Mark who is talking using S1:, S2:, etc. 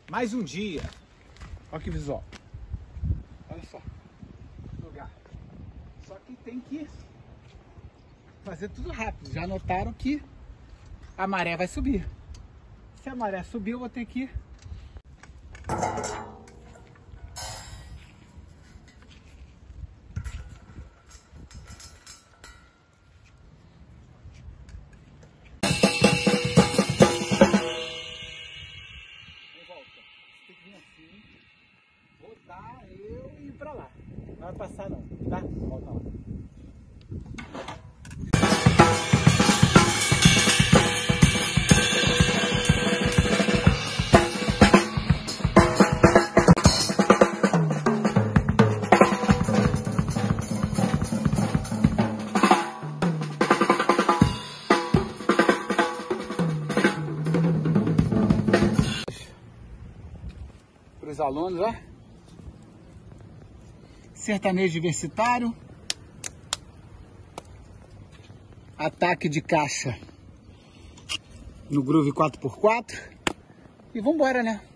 S1: Mais um dia. Olha que visual. Olha só. Lugar. Só que tem que fazer tudo rápido. Já notaram que a maré vai subir. Se a maré subir, eu vou ter que... rodar eu e ir pra lá. Não vai passar não, tá? Volta lá. Para os alunos, ó. Sertanejo diversitário, ataque de caixa no Groove 4x4 e vambora, né?